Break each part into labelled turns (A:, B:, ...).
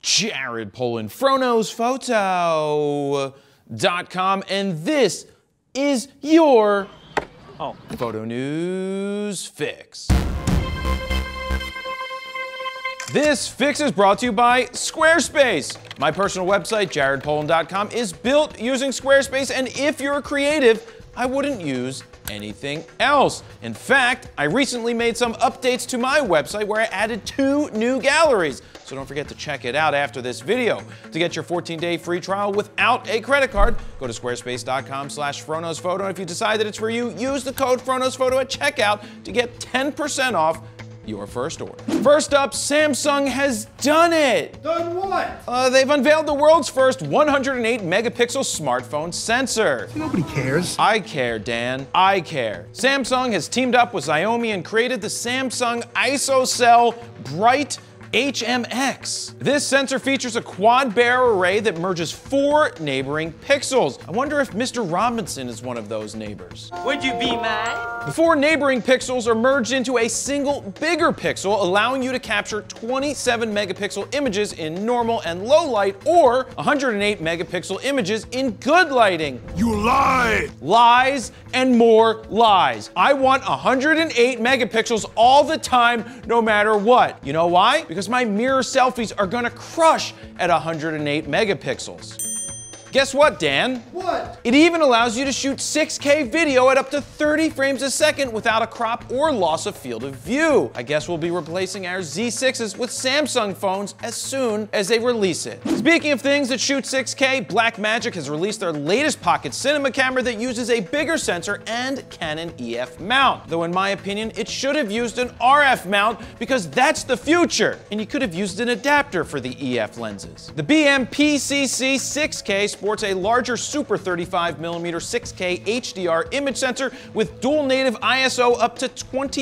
A: Jared Polin, FroKnowsPhoto.com, and this is your Photo News Fix. This fix is brought to you by Squarespace. My personal website, jaredpolin.com, is built using Squarespace, and if you're a creative, I wouldn't use anything else. In fact, I recently made some updates to my website where I added 2 new galleries. So don't forget to check it out after this video. To get your 14-day free trial without a credit card, go to squarespace.com/FroKnowsPhoto. And if you decide that it's for you, use the code FroKnowsPhoto at checkout to get 10% off your first order. First up, Samsung has done it!
B: Done what?
A: They've unveiled the world's first 108 megapixel smartphone sensor.
B: Nobody cares.
A: I care, Dan. I care. Samsung has teamed up with Xiaomi and created the Samsung ISOCELL Bright HMX. This sensor features a quad bare array that merges 4 neighboring pixels. I wonder if Mr. Robinson is one of those neighbors.
C: Would you be mine?
A: The 4 neighboring pixels are merged into a single bigger pixel, allowing you to capture 27 megapixel images in normal and low light, or 108 megapixel images in good lighting.
B: You lie!
A: Lies and more lies. I want 108 megapixels all the time, no matter what. You know why? Because my mirror selfies are gonna crush at 108 megapixels. Guess what, Dan?
B: What?
A: It even allows you to shoot 6K video at up to 30 frames a second without a crop or loss of field of view. I guess we'll be replacing our Z6s with Samsung phones as soon as they release it. Speaking of things that shoot 6K, BlackMagic has released their latest pocket cinema camera that uses a bigger sensor and Canon EF mount. Though in my opinion, it should have used an RF mount because that's the future. And you could have used an adapter for the EF lenses. The BMPCC 6K sports a larger Super 35mm 6K HDR image sensor with dual native ISO up to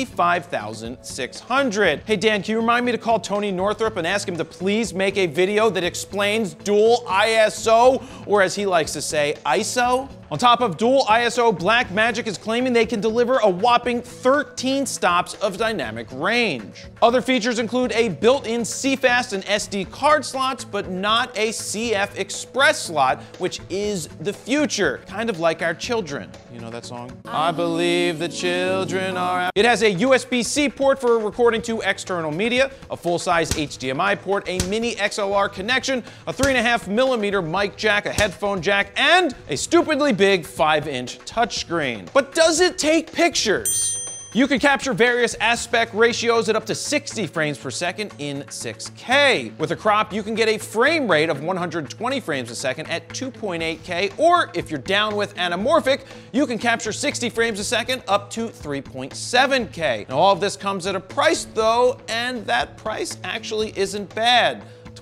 A: 25,600. Hey Dan, can you remind me to call Tony Northrup and ask him to please make a video that explains dual ISO, or as he likes to say, ISO? On top of dual ISO, BlackMagic is claiming they can deliver a whopping 13 stops of dynamic range. Other features include a built-in CFast and SD card slots, but not a CF Express slot, which is the future, kind of like our children. You know that song? I believe the children are... It has a USB-C port for recording to external media, a full-size HDMI port, a mini XLR connection, a 3.5mm mic jack, a headphone jack, and a stupidly big 5-inch touchscreen. But does it take pictures? You can capture various aspect ratios at up to 60 frames per second in 6K. With a crop, you can get a frame rate of 120 frames a second at 2.8K, or if you're down with anamorphic, you can capture 60 frames a second up to 3.7K. Now all of this comes at a price though, and that price actually isn't bad.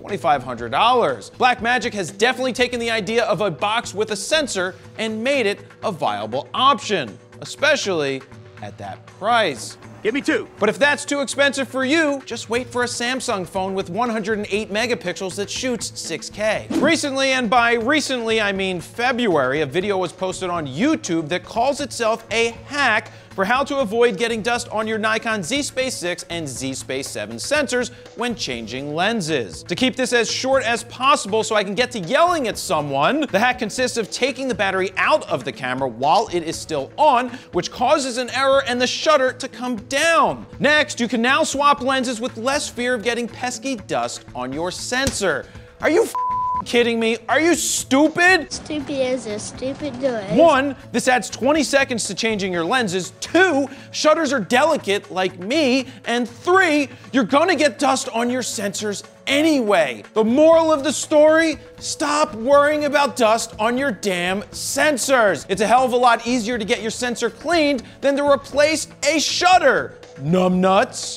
A: $2,500. BlackMagic has definitely taken the idea of a box with a sensor and made it a viable option, especially at that price.
B: Give me 2.
A: But if that's too expensive for you, just wait for a Samsung phone with 108 megapixels that shoots 6K. Recently, and by recently I mean February, a video was posted on YouTube that calls itself a hack for how to avoid getting dust on your Nikon Z Space 6 and Z Space 7 sensors when changing lenses. To keep this as short as possible so I can get to yelling at someone, the hack consists of taking the battery out of the camera while it is still on, which causes an error and the shutter to come down. Next, you can now swap lenses with less fear of getting pesky dust on your sensor. Are you kidding me? Are you stupid?
D: Stupid as a stupid noise.
A: 1, this adds 20 seconds to changing your lenses. 2, shutters are delicate like me. And 3, you're gonna get dust on your sensors anyway. The moral of the story, stop worrying about dust on your damn sensors. It's a hell of a lot easier to get your sensor cleaned than to replace a shutter. Numbnuts.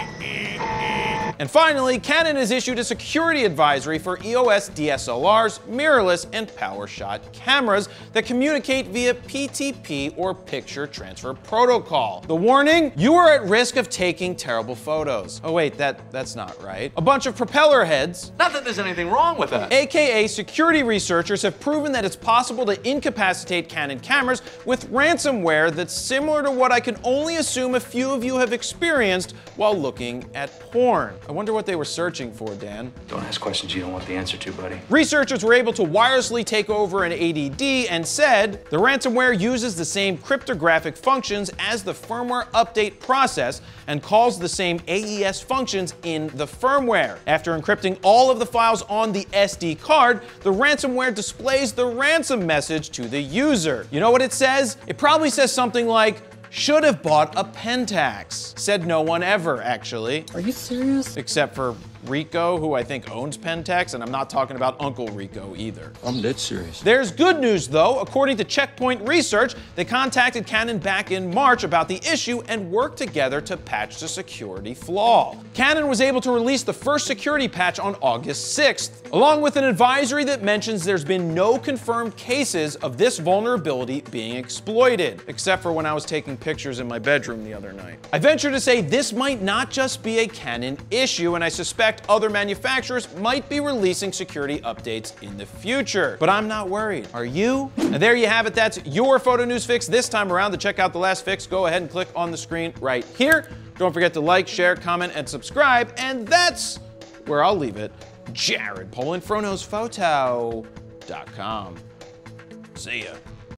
A: And finally, Canon has issued a security advisory for EOS DSLRs, mirrorless, and PowerShot cameras that communicate via PTP or Picture Transfer Protocol. The warning? You are at risk of taking terrible photos. Oh wait, that's not right. A bunch of propeller heads,
C: Not that there's anything wrong with that.
A: aka security researchers, have proven that it's possible to incapacitate Canon cameras with ransomware that's similar to what I can only assume a few of you have experienced while looking at porn. I wonder what they were searching for, Dan.
C: Don't ask questions you don't want the answer to, buddy.
A: Researchers were able to wirelessly take over an ADD and said the ransomware uses the same cryptographic functions as the firmware update process and calls the same AES functions in the firmware. After encrypting all of the files on the SD card, the ransomware displays the ransom message to the user. You know what it says? It probably says something like, "Should have bought a Pentax." Said no one ever, actually.
E: Are you serious?
A: Except for Rico, who I think owns Pentax, and I'm not talking about Uncle Rico either.
E: I'm dead serious.
A: There's good news though. According to Checkpoint Research, they contacted Canon back in March about the issue and worked together to patch the security flaw. Canon was able to release the first security patch on August 6th, along with an advisory that mentions there's been no confirmed cases of this vulnerability being exploited, except for when I was taking pictures in my bedroom the other night. I venture to say this might not just be a Canon issue, and I suspect other manufacturers might be releasing security updates in the future. But I'm not worried. Are you? And there you have it. That's your photo news fix this time around. To check out the last fix, go ahead and click on the screen right here. Don't forget to like, share, comment, and subscribe. And that's where I'll leave it. Jared Polin, FroKnowsPhoto.com. See ya.